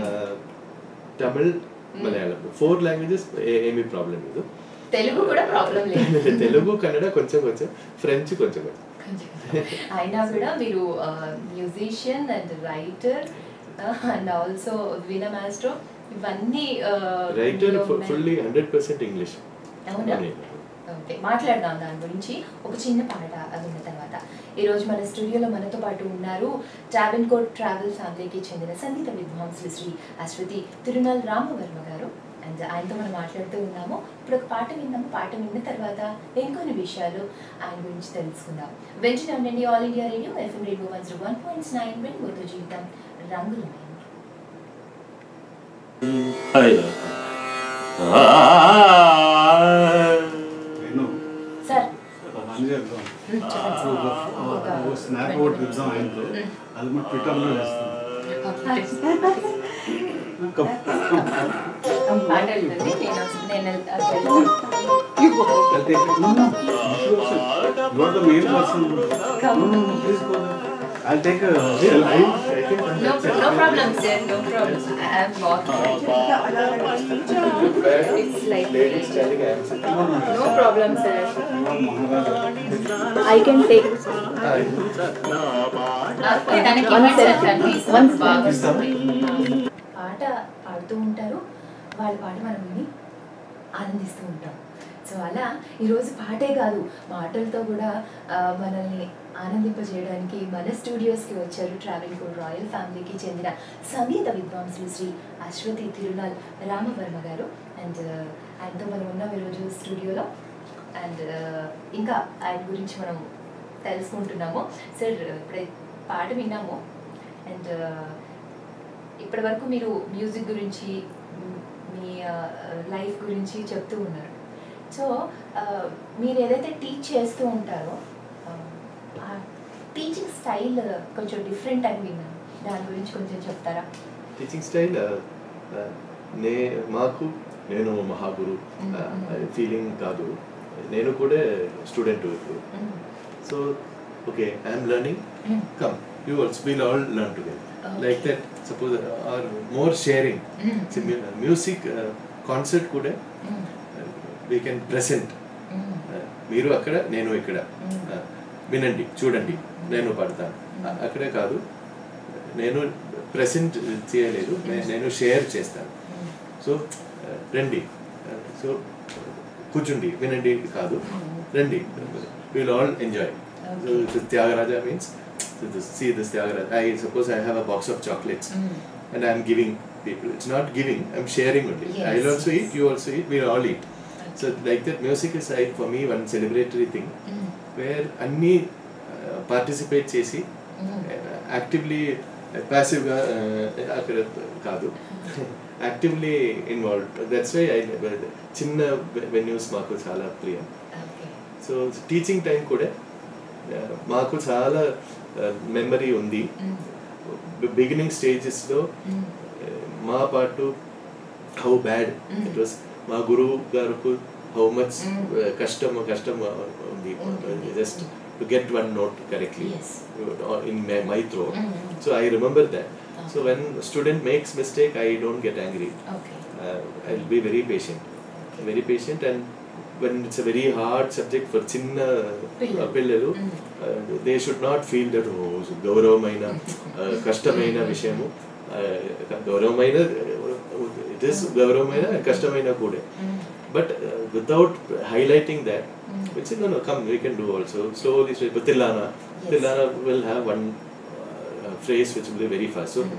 Tamil, Malayalam four languages ఏమీ ప్రాబ్లం లేదు. తెలుగు కూడా ప్రాబ్లం లేదు. తెలుగు, కన్నడ కొంచెం కొంచెం, ఫ్రెంచ్ కొంచెం కొంచెం. అయినా కూడా మీరు musician and writer and also veena maestro, ఇవన్నీ writer fully hundred percent English. అవునా? ఓకే, మాట్లాడదాం దాని గురించి. ఒక చిన్న పాట విన్న తర్వాత ఈరోజు మన స్టూడియోలో మనతో పాటు ఉన్నారు ట్రావెన్కోట్ ట్రావెల్ ఫ్యామిలీకి చెందిన సంగీత విద్వాంసులు శ్రీ అశ్వతి తిరునాల్ రామవర్మ గారు. అండ్ ఆయనతో మనం మాట్లాడుతూ ఉన్నాము. ఇప్పుడు ఒక పాట విన్నాము. పాట విన్న తర్వాత ఇంకొన్ని విషయాలు ఆయన గురించి తెలుసుకుందాం. వెంటనే ఉండండి. All India radio FM radio one zero one point nine వెలుగుతో జీవితం రంగులమయం. సార్ స్నాప్ ఒకటి ఇద్దాం ఆయనతో, అది మన ట్విట్టర్లో వేస్తాం. పాట వెళ్తుంది నేను నేను You go. I'll take it. No, no. You are the main person. Come. No, no, no. Please go there. I'll take a. I'll, I, I think. No, no problem, sir. No problem. I am walking. It's like Ladies standing, I am sitting. No, no. no problem, sir. You are Maharaja. I can take. Hi. తనకి One ఇవ్వండి sir second. Please One బాగా second. పాట పాడుతూ ఉంటారు వాళ్ళ పాట మనం విని ఆనందిస్తూ ఉంటాం. సో అలా ఈరోజు పాటే కాదు మాటలతో కూడా ఆ, మనల్ని ఆనందింపజేయడానికి మన స్టూడియోస్కి వచ్చారు ట్రావెలింగ్ కోడ్ రాయల్ ఫ్యామిలీకి చెందిన సంగీత విద్వాంసులు శ్రీ అశ్వతి తిరునాల్ రామవర్మ గారు. అండ్ ఆయనతో మనం ఉన్నాం ఈరోజు స్టూడియోలో. అండ్ ఇంకా ఆయన గురించి మనం తెలుసుకుంటున్నాము. సార్ ఇప్పుడే పాట విన్నాము. అండ్ ఇప్పటి వరకు మీరు మ్యూజిక్ గురించి మీ లైఫ్ గురించి చెప్తూ ఉన్నారు. సో మీరు ఏదైతే టీచ్ చేస్తూ ఉంటారో ఆ టీచింగ్ స్టైల్ కొంచెం డిఫరెంట్ అని విన్నాను. దాని గురించి కొంచెం చెప్తారా? టీచింగ్ స్టైల్ నే మాకు నేను మహాగురు ఫీలింగ్ కాదు, నేను కూడా స్టూడెంట్ ఇప్పుడు. So okay, I'm learning, come you also will all learn together like that. Suppose or more sharing music concert కూడా వీ కెన్ ప్రెసెంట్. మీరు అక్కడ నేను ఇక్కడ, వినండి చూడండి నేను పాడతాను. అక్కడే కాదు, నేను ప్రెసెంట్ చేయలేదు, నేను షేర్ చేస్తాను. సో రండి, సో కూర్చుండి వినండి కాదు, రండి, will all enjoy. So Tyagaraja means so this, see this Tyagaraja. I suppose I have a box of chocolates mm. and I am giving people. It's not giving, I am sharing only. Yes. I will also eat, you also eat, we will all eat. Okay. So like that, music is like for me one celebratory thing mm. where anni uh, participate chesi mm. uh, actively uh, passive ga akkada kaadu actively involved. That's why I chinna venues maaku chaala priyam. Okay. So teaching time kuda మాకు చాలా memory ఉంది. Beginning స్టేజెస్లో మా పాటు how bad it was, మా గురువు గారికి how much కష్టం కష్టం ఉంది just to get one note correctly in my throat. So I remember that. So when student makes mistake I don't get angry. I will be very patient very patient and when it's a very hard subject for chinna pillalu, uh, they should not feel that oh gauravamayna uh, kashtamaina vishayamu gauravamayna it is gauravamayna and kashtamaina kude, but uh, without highlighting that we say no no come we can do also slowly slowly. But Tillana yes. Tillana will have one uh, phrase which will be very fast. So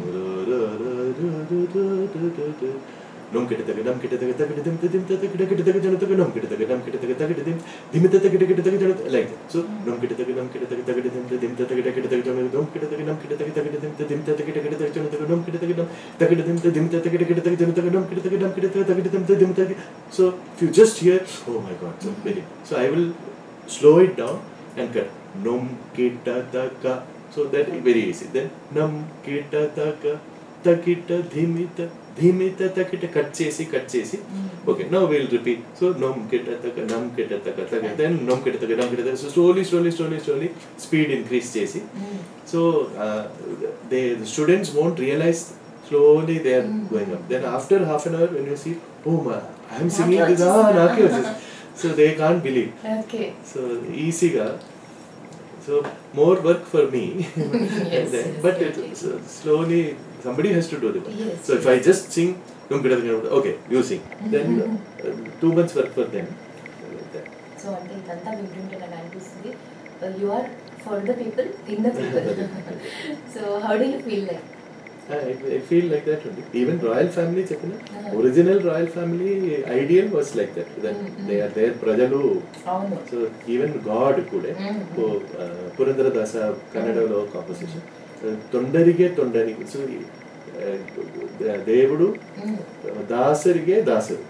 num kita taka dam kita taka taka dim dim taka taka taka jana taka num kita taka dam kita taka taka dim dim taka taka taka jana like that. So num kita taka dam kita taka taka dim dim taka taka taka jana num kita taka dam kita taka taka dim dim taka taka taka jana taka num kita taka dam taka dim dim taka taka taka jana taka num kita taka dam kita taka taka dim taka. So if you just hear, oh my god, so very, so I will slow it down and cut num kita taka. So that very easy. Then num kita taka takita dhimita dhimita takita cut chesi cut chesi. Okay, now we will repeat. So num kita taka nam kita taka taka, then num kita taka nam kita taka. So slowly slowly slowly slowly speed increase chesi. So uh, they the students won't realize, slowly they are going up. Then after half an hour when you see, oh my, I am singing this, ah nake vachesi. So they can't believe. Okay. So easy ga. So more work for me. Yes, then, yes, but it, so slowly somebody has to do the work. Yes, so if I just sing, okay, you sing. Then uh, two months work for them. So ante idantha vintunte nanu anipisthundi, you are for the people, in the people. So how do you feel like? I, I feel like that only. Even royal family, chepina, original royal family ideal was like that. That mm-hmm. they are there, prajalu. Oh, no. So even God kude, mm-hmm. oh, uh, Purandara Dasa Kannada lo composition. Tondarige tondani. So uh, Devudu, Dasarige Dasaru.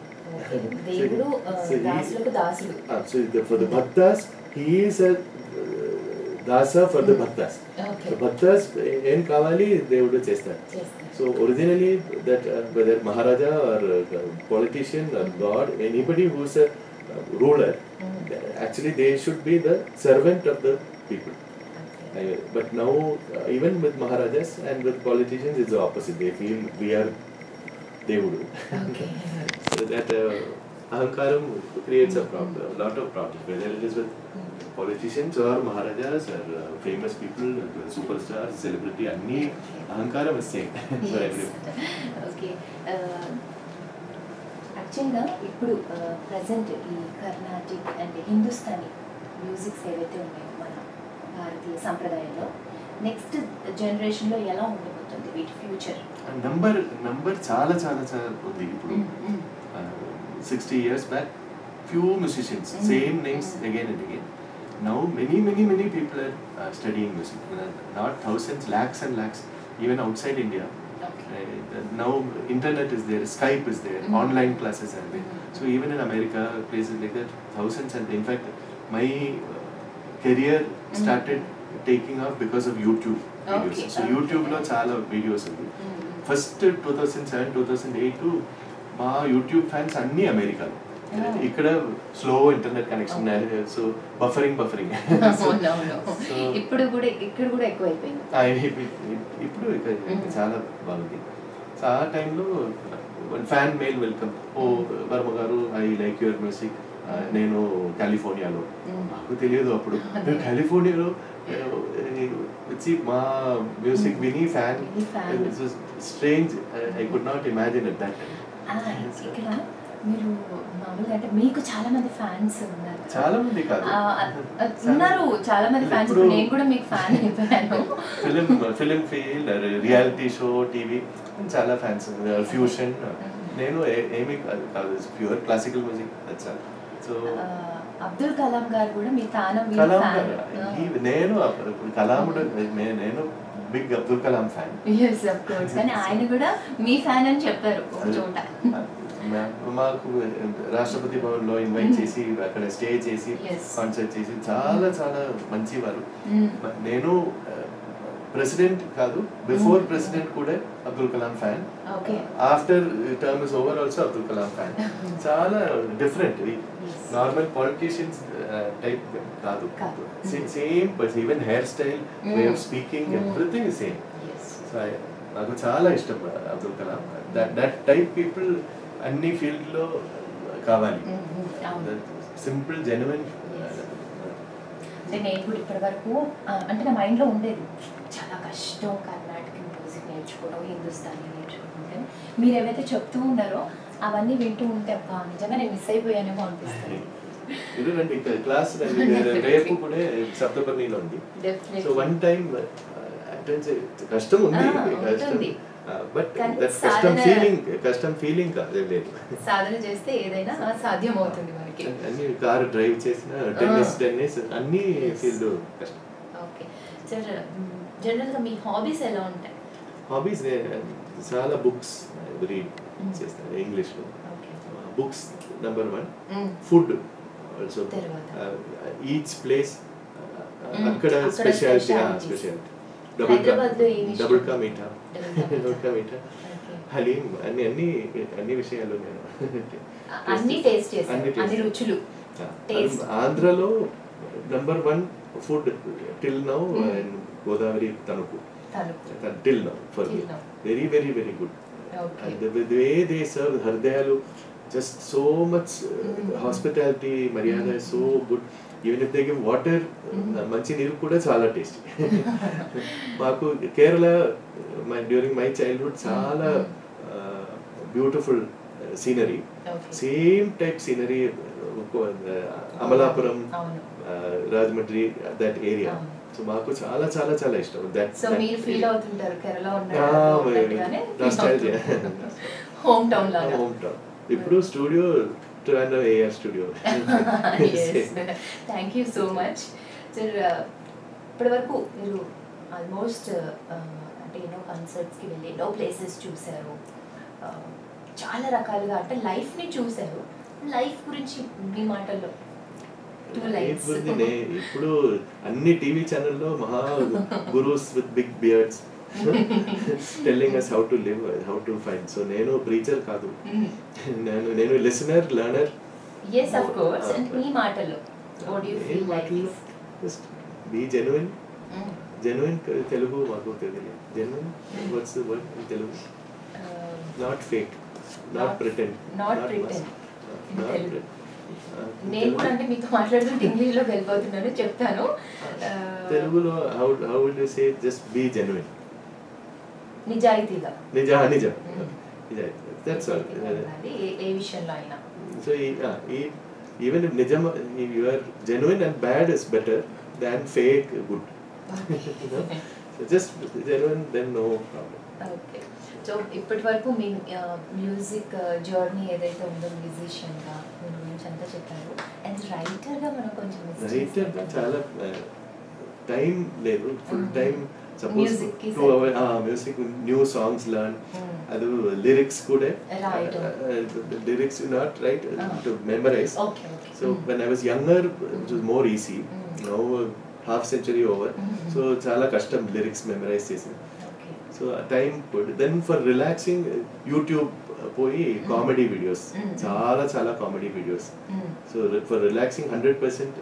Devudu Dasulaku Dasulu. So the, for the bhaktas, he is a uh, dasa for the bhaktas. భక్తాస్ ఏం కావాలి దేవుడు చేస్తారు. So originally that whether maharaja or politician or god, anybody who's a ruler, actually they should be the servant of the people. Uh, but now uh, even with Maharajas and with politicians it's the opposite. They feel we are Devudu. Okay. So that uh, ahankaram creates a problem, a lot of problems, whether it is with politicians or Maharajas or uh, famous people, uh, superstars, celebrity, anni ahankaram is same for everyone. Okay. Uh, యాక్చువల్గా ఇప్పుడు present ఈ Carnatic and Hindustani musics ఏవైతే ఉన్నాయో మన భారతీయ సంప్రదాయంలో next జనరేషన్లో ఎలా ఉండబోతుంది వీటి ఫ్యూచర్? నంబర్ నంబర్ చాలా చాలా చాలా ఉంది ఇప్పుడు. Sixty years back few musicians, same names again and again. Now many many many people are studying music, not thousands, lakhs and lakhs, even outside India. Okay. Uh, now internet is there, Skype is there, mm-hmm. online classes are there. Mm-hmm. So even in America, places like that, thousands, and in fact my uh, career started mm-hmm. taking off because of YouTube videos. Okay. So okay. YouTube lo chaala videos undi. Mm-hmm. First two thousand seven two thousand eight ma YouTube fans anni America lo. ఇక్కడ slow internet connection, so buffering buffering ఇప్పుడు కూడా ఇక్కడ కూడా ఎక్కువ అయిపోయింది. ఇప్పుడు చాలా బాగుంది. సో ఆ టైంలో ఫ్యాన్ మెయిల్ వెల్కమ్, ఓ Varma garu I like your music, నేను కాలిఫోర్నియాలో, నాకు తెలియదు అప్పుడు కాలిఫోర్నియాలో వచ్చి మా మ్యూజిక్ విని fan, strange, I could not imagine at that time. ఇక్కడ మీరు మామూలుగా అంటే మీకు చాలా మంది ఫ్యాన్స్ ఉన్నారు, చాలా మంది కాదు ఉన్నారు చాలా మంది ఫ్యాన్స్, నేను కూడా మీకు ఫ్యాన్ అయిపోయాను. Film film field, reality show, TV చాలా ఫ్యాన్స్, ఫ్యూషన్. నేను ఏమీ కాదు, ప్యూర్ క్లాసికల్ మ్యూజిక్ నచ్చాను. సో అబ్దుల్ కలాం గారు కూడా మీ తానం, కలాం గారు, నేను కలాముడు, నేను big Abdul Kalam fan. yes of course, కానీ ఆయన కూడా మీ ఫ్యాన్ అని చెప్పారు ఒక చోట. మాకు రాష్ట్రపతి భవన్ లో ఇన్వైట్ చేసి అక్కడ స్టే చేసి కాన్సర్ట్ చేసి చాలా చాలా మంచి వారు. నేను ప్రెసిడెంట్ కాదు, బిఫోర్ ప్రెసిడెంట్ కూడా Abdul Kalam fan, after term is over also Abdul Kalam fan. చాలా డిఫరెంట్, నార్మల్ పాలిటీషియన్స్ టైప్ కాదు, same even hair style, way of speaking, everything is same. నాకు చాలా ఇష్టం Abdul Kalam. That that type people అన్ని ఫీల్డ్ లో కావాలి, సింపుల్ జెన్యున్. అంటే నేను కూడా ఇప్పటి వరకు అంటే నా మైండ్లో ఉండేది చాలా కష్టం కర్ణాటక మ్యూజిక్ నేర్చుకోవడం, హిందుస్థానీ నేర్చుకోవడం, కానీ మీరు ఏవైతే చెప్తూ ఉన్నారో అవన్నీ వింటూ ఉంటే అబ్బా నిజంగా నేను మిస్ అయిపోయానేమో అనిపిస్తుంది. క్లాస్ రేపు కూడా సప్తపర్ణిలో ఉంది. సో వన్ టైం కష్టం ఉంది, కష్టం, బట్ కష్టం ఫీలింగ్ కష్టం ఫీలింగ్ కాదు, లేదు, సాధన చేస్తే ఏదైనా సాధ్యం అవుతుంది మనకి. అన్ని కార్ డ్రైవ్ చేసిన, టెన్నిస్ టెన్నిస్ అన్ని ఫీల్డ్ కష్టం. ఓకే సార్, జనరల్గా మీ హాబీస్ ఎలా ఉంటాయి? హాబీస్ చాలా బుక్స్ రీడ్ చేస్తాను ఇంగ్లీష్లో. Books number one. Food also, each place అక్కడ speciality speciality double ka double ka meetha double ka మీఠా హలీం, అన్ని అన్ని అన్ని విషయాలు నేను అన్ని టేస్ట్ చేశాను, అన్ని రుచులు. ఆంధ్రలో number one food till now Godavari Tanuku, till now for me very very very good. The way they serve hardayalu, just so much uh, hospitality, maryada is so good. Even if they give water, manchi neeru kuda chaala tasty. Maaku Kerala, my during my childhood chaala uh, beautiful uh, scenery, okay. Same type scenery, uh, Amalapuram, uh, Rajmundry, that area. Um. So maaku chaala chaala chaala ishtam. That so meer feel avutuntaru Kerala unnadu nostalgia, home town laga, home town. Ippudu studio Trivandrum A R studio. Yes, thank you so much. Sir, ఇప్పటి వరకు మీరు almost అంటే ఎన్నో కన్సర్ట్స్కి వెళ్ళి ఎన్నో places చూశారు, చాలా రకాలుగా అంటే లైఫ్ని చూశారు. లైఫ్ గురించి మీ మాటల్లో టూ లైన్స్ ఇప్పుడు నే- ఇప్పుడు అన్ని టీవీ ఛానల్లో maha gurus with big beards telling us how to live how to find. So నేను ప్రీచర్ కాదు, నేను నేను listener learner. yes of course and మీ మాటల్లో what do you feel like this? Just be genuine. Genuine Telugu మాకు తెలియదు. Genuine what's the word in Telugu? Not fake, not pretend, not pretend in Telugu. నేను కూడా అంటే మీతో మాట్లాడుతుంటే ఇంగ్లీష్ లో వెళ్ళిపోతున్నాను, చెప్తాను. తెలుగులో how how would you say just be genuine? నిజాయితీగా. నిజా నిజం నిజాయితీ. That's all. ఏ విషయంలో అయినా. సో ఈవెన్ ఇఫ్ నిజం, you are genuine and bad is better than fake good. So just genuine then no problem. Okay. So ఇప్పటి వరకు మీ మ్యూజిక్ జర్నీ ఏదైతే ఉందో మ్యూజిషియన్గా మీ గురించి అంతా చెప్పారు. అండ్ రైటర్గా మనం కొంచెం రైటర్ చాలా టైం లేదు, full time suppose Music ki two hour music new songs learn, ಅದು ಲಿರಿಕ್ಸ್ ಕೂಡ lyrics not right to memorise. So when I was younger it was more easy. Now half century over, so చాలా కష్టం lyrics memorise చేసి. So time then for relaxing YouTube పోయి comedy videos, చాలా చాలా comedy videos. So for relaxing hundred percent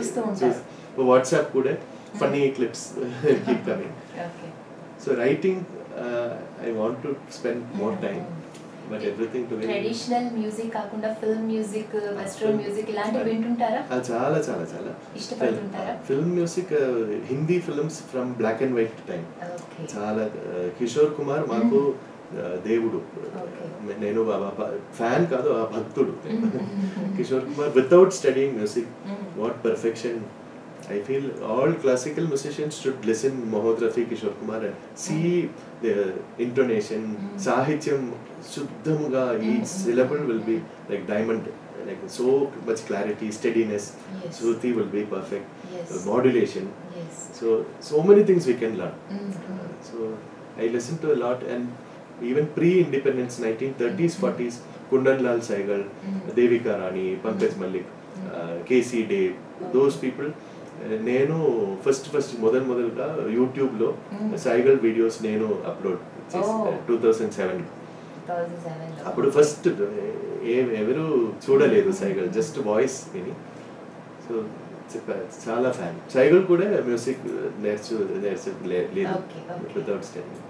WhatsApp కూడా funny clips keep coming. So writing I want to spend more time, but everything to traditional music కాకుండా film music, western music ఇలాంటివి వింటుంటారా? చాలా చాలా చాలా ఇష్టపడుతుంటారా? Film music, Hindi films from black and white time చాలా. కిషోర్ కుమార్ మాకు దేవుడు, నేను ఫ్యాన్ కాదు, ఆ భక్తుడు. Kishore Kumar without studying music, what perfection. I feel all classical musicians should listen Mohammad Rafi, Kishore Kumar and see the intonation, mm. sahityam, shuddhamuga, each mm. syllable will be like diamond, like so much clarity, steadiness. Yes. Shruti will be perfect. Yes. Uh, modulation. Yes. So so many things we can learn. Mm-hmm. Uh, so I listen to a lot, and even pre-independence, nineteen thirties, mm-hmm. forties, Kundan Lal Saigal, mm-hmm. Devika Rani, Pankaj mm-hmm. Malik, uh, K C Dave, okay. those people. నేను first first మొదలు మొదలుగా యూట్యూబ్లో Saigal videos నేను upload చేసి two thousand seven. అప్పుడు first ఏ ఎవరు చూడలేదు సైగల్, జస్ట్ వాయిస్ విని. సో చాలా ఫ్యాన్. సైగల్ కూడా మ్యూజిక్ నేర్చు నేర్చు లేదు వితౌట్ స్టడీ.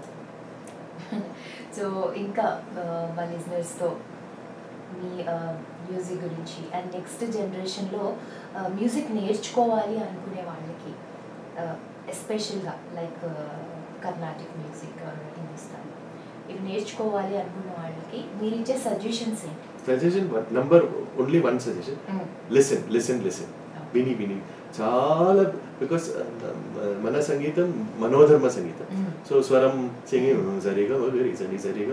సో ఇంకా మా లిజనర్స్తో మీ మ్యూజిక్ గురించి అండ్ నెక్స్ట్ జనరేషన్లో మ్యూజిక్ నేర్చుకోవాలి అనుకునే వాళ్ళకి, ఎస్పెషల్గా లైక్ కర్ణాటిక్ మ్యూజిక్, హిందుస్థాన్, ఇవి నేర్చుకోవాలి అనుకున్న వాళ్ళకి మీరు ఇచ్చే సజెషన్స్ ఏంటి? Suggestion number only one suggestion, listen listen listen విని విని చాలా. బికాస్ మన సంగీతం మనోధర్మ సంగీతం. సో స్వరం సింగింగ్ సరిగా మగరి సరి సరిగా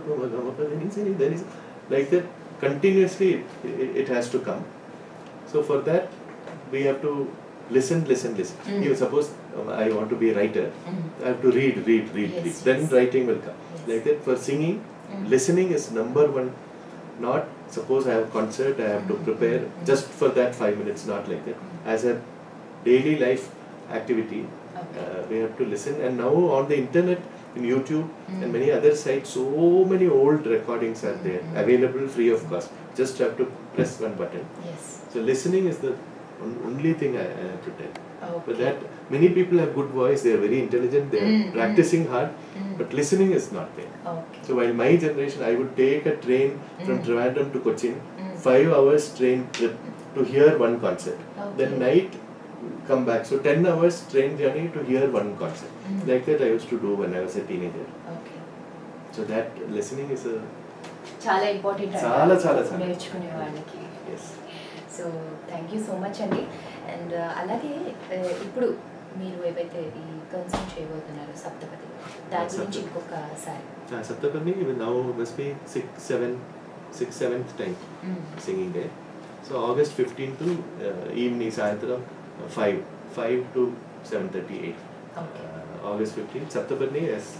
మగ like that continuously it, it has to come. So for that we have to listen listen listen. Mm. You suppose um, I want to be a writer, mm. I have to read read read, yes, read. Then yes. writing will come. Yes. Like that for singing, mm. listening is number one. Not suppose I have concert, I have mm. to prepare mm. just for that five minutes, not like that. Mm. As a daily life activity, okay. uh, we have to listen. And now on the internet, in YouTube mm. and many other sites, so many old recordings are there, mm. available free of cost. Just have to press one button. Yes. So listening is the only thing I, I have to tell. Okay. But that many people have good voice, they are very intelligent, they are mm. practicing hard, mm. but listening is not there. Okay. So while my generation, I would take a train from mm. Trivandrum to Cochin, mm. five hours train trip to hear one concert. Okay. Then night come back. So ten hours train journey to hear one concert. Mm. Like that I used to do when I was a teenager. Okay. So that listening is a చాలా important చాలా చాలా నేర్చుకునే వాళ్ళకి. Yes. So thank you so much అండి. And అలాగే ఇప్పుడు మీరు ఏవైతే ఈ కన్సర్న్ చేయబోతున్నారు సప్తపది, దాని గురించి ఇంకొకసారి. Saptapadi now must be six seven six seventh time mm. singing day. So August fifteenth to uh, evening సాయంత్రం five five to seven thirty eight. Okay. Uh, August fifteenth Saptaparni as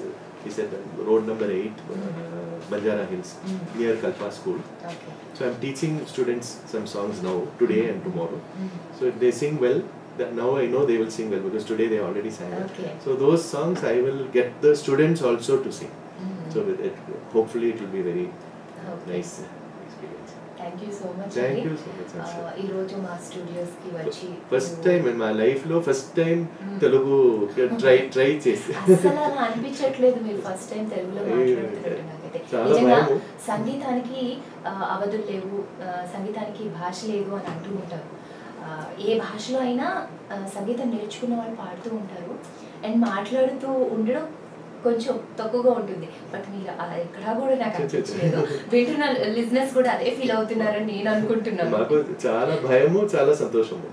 he said uh, road number eight, uh, Banjara Hills, Mm. near Kalpa School. Okay. So I'm teaching students some songs now, today and tomorrow. Mm. So if they sing well, that now I know they will sing well because today they already sang it. Okay. So those songs I will get the students also to sing. Mm. So with it, hopefully it will be very Okay. nice experience. Thank you so much Thank అండి you so much. ఆ, ఈరోజు మా స్టూడియోస్కి వచ్చి first time in my life లో first time Mm. Telugu try try చేసి అస్సలు అలా అనిపించట్లేదు మీరు ఫస్ట్ టైం తెలుగులో మాట్లాడుతున్నట్టు నాకైతే చాలా నిజంగా భయము. సంగీతానికి ఆ, అవధులు లేవు ఆ, సంగీతానికి భాష లేదు అని అంటూ ఉంటారు ఆ, ఏ భాషలో అయినా ఆ, సంగీతం నేర్చుకున్న వాళ్ళు పాడుతూ ఉంటారు అండ్ మాట్లాడుతూ ఉండడం కొంచెం తక్కువగా ఉంటుంది బట్ మీరు అలా ఎక్కడా కూడా నాకు అనిపించలేదు వింటున్న లిజినెస్ కూడా అదే ఫీల్ అవుతున్నారని నేను అనుకుంటున్నాను మాకు చాలా భయము చాలా సంతోషము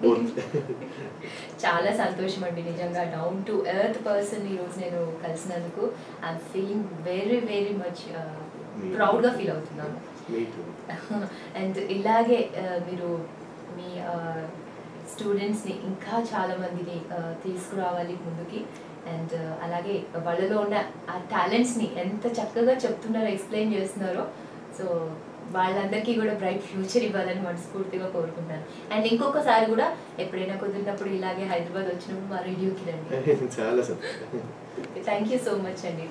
చాలా సంతోషం అండి నిజంగా డౌన్ టు ఎర్త్ పర్సన్ ఈరోజు నేను కలిసినందుకు I'm feeling very very much ప్రౌడ్గా ఫీల్ అవుతున్నాను అండ్ ఇలాగే uh, మీరు మీ స్టూడెంట్స్ని ఇంకా చాలా మందిని uh, తీసుకురావాలి ముందుకి అండ్ అలాగే వాళ్ళలో ఉన్న ఆ టాలెంట్స్ని ఎంత చక్కగా చెప్తున్నారో ఎక్స్ప్లెయిన్ చేస్తున్నారో సో వాళ్ళందరికీ కూడా బ్రైట్ ఫ్యూచర్ ఇవ్వాలని మనస్ఫూర్తిగా కోరుకుంటాను అండ్ ఇంకొకసారి కూడా ఎప్పుడైనా కుదిరినప్పుడు ఇలాగే హైదరాబాద్ వచ్చినప్పుడు మా రేడియోకి రండి చాలా థ్యాంక్ యూ సో మచ్ అండి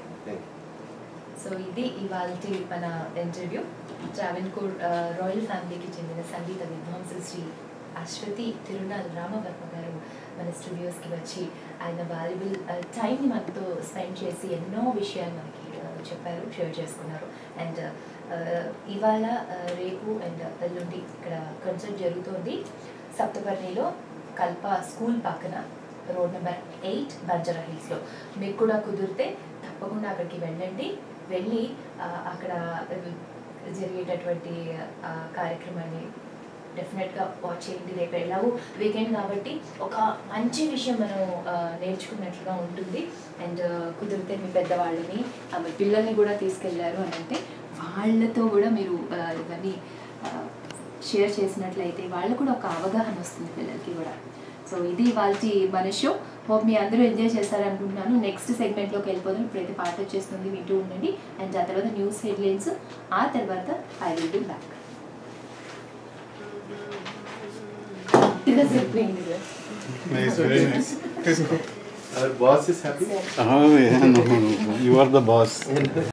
సో ఇది ఇవాళ మన ఇంటర్వ్యూ ట్రావెన్కోర్ రాయల్ ఫ్యామిలీకి చెందిన సంగీత విద్వాంసులు శ్రీ అశ్వతి తిరునాల్ రామవర్మ గారు మన స్టూడియోస్కి వచ్చి ఆయన వాల్యుబుల్ టైంని మనతో స్పెండ్ చేసి ఎన్నో విషయాలు మనకి చెప్పారు షేర్ చేసుకున్నారు అండ్ ఇవాళ రేపు అండ్ ఎల్లుండి ఇక్కడ కన్సర్ట్ జరుగుతోంది సప్తపర్ణిలో కల్ప స్కూల్ పక్కన రోడ్ నెంబర్ ఎయిట్ బంజారా హిల్స్లో మీకు కూడా కుదిరితే తప్పకుండా అక్కడికి వెళ్ళండి వెళ్ళి అక్కడ జరిగేటటువంటి కార్యక్రమాన్ని డెఫినెట్గా వాచ్ చేయండి రేపు ఎలాగో వీకెండ్ కాబట్టి ఒక మంచి విషయం మనం నేర్చుకున్నట్లుగా ఉంటుంది అండ్ కుదిరితే మీ పెద్దవాళ్ళని మీ పిల్లల్ని కూడా తీసుకెళ్ళారు అని అంటే వాళ్ళతో కూడా మీరు ఇవన్నీ షేర్ చేసినట్లయితే వాళ్ళు కూడా ఒక అవగాహన వస్తుంది పిల్లలకి కూడా సో ఇది వాళ్ళ మన షో హోప్ మీ అందరూ ఎంజాయ్ చేస్తారనుకుంటున్నాను నెక్స్ట్ సెగ్మెంట్లోకి వెళ్ళిపోదాం ఇప్పుడైతే పాట వచ్చేస్తుంది వింటూ ఉండండి అండ్ ఆ తర్వాత న్యూస్ హెడ్లైన్స్ ఆ తర్వాత I will be back Nice, very nice. Our boss is happy. Oh, yeah, no, no, no. You are the boss.